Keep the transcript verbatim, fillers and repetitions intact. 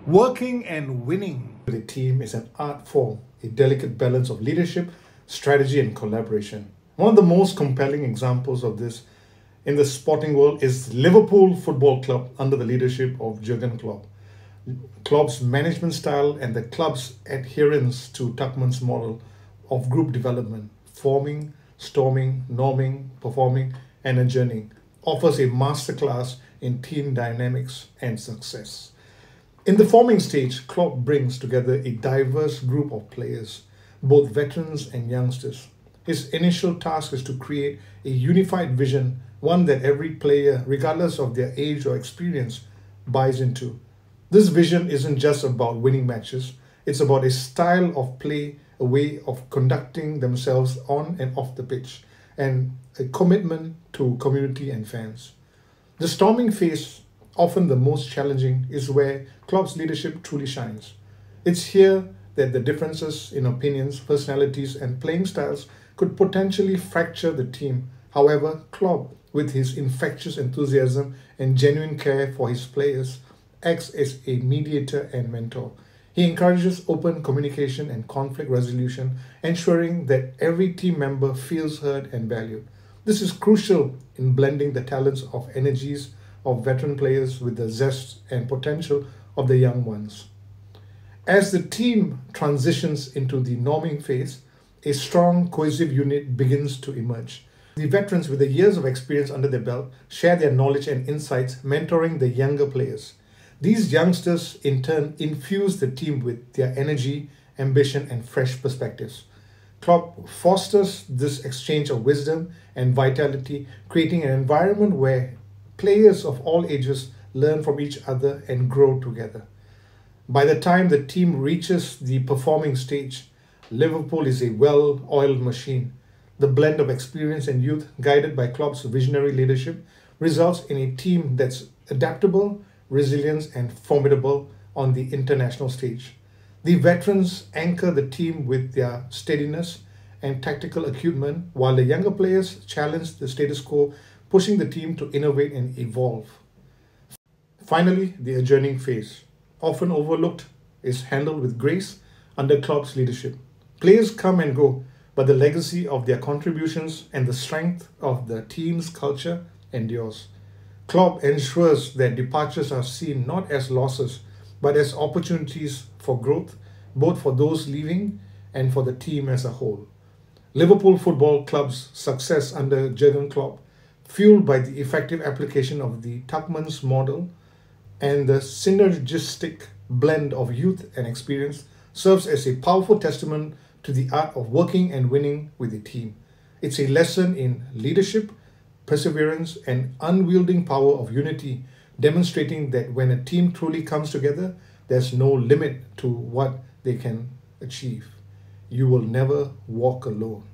Working and winning with a team is an art form, a delicate balance of leadership, strategy, and collaboration. One of the most compelling examples of this in the sporting world is Liverpool Football Club under the leadership of Jürgen Klopp. Klopp's management style and the club's adherence to Tuckman's model of group development, forming, storming, norming, performing, and adjourning, offers a masterclass in team dynamics and success. In the forming stage, Klopp brings together a diverse group of players, both veterans and youngsters. His initial task is to create a unified vision, one that every player, regardless of their age or experience, buys into. This vision isn't just about winning matches, it's about a style of play, a way of conducting themselves on and off the pitch, and a commitment to community and fans. The storming phase, often the most challenging, is where Klopp's leadership truly shines. It's here that the differences in opinions, personalities, and playing styles could potentially fracture the team. However, Klopp, with his infectious enthusiasm and genuine care for his players, acts as a mediator and mentor. He encourages open communication and conflict resolution, ensuring that every team member feels heard and valued. This is crucial in blending the talents of energies of veteran players with the zest and potential of the young ones. As the team transitions into the norming phase, a strong, cohesive unit begins to emerge. The veterans with the years of experience under their belt share their knowledge and insights, mentoring the younger players. These youngsters, in turn, infuse the team with their energy, ambition, and fresh perspectives. Klopp fosters this exchange of wisdom and vitality, creating an environment where players of all ages learn from each other and grow together. By the time the team reaches the performing stage, Liverpool is a well-oiled machine. The blend of experience and youth, guided by Klopp's visionary leadership, results in a team that's adaptable, resilient, and formidable on the international stage. The veterans anchor the team with their steadiness and tactical acumen, while the younger players challenge the status quo, pushing the team to innovate and evolve. Finally, the adjourning phase, often overlooked, is handled with grace under Klopp's leadership. Players come and go, but the legacy of their contributions and the strength of the team's culture endures. Klopp ensures that departures are seen not as losses, but as opportunities for growth, both for those leaving and for the team as a whole. Liverpool Football Club's success under Jürgen Klopp, fueled by the effective application of the Tuckman's model and the synergistic blend of youth and experience, serves as a powerful testament to the art of working and winning with a team. It's a lesson in leadership, perseverance, and unwielding power of unity, demonstrating that when a team truly comes together, there's no limit to what they can achieve. You will never walk alone.